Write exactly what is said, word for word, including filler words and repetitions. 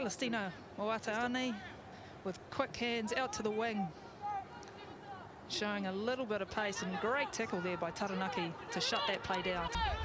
Celestino Moataane with quick hands out to the wing, showing a little bit of pace, and great tackle there by Taranaki to shut that play down.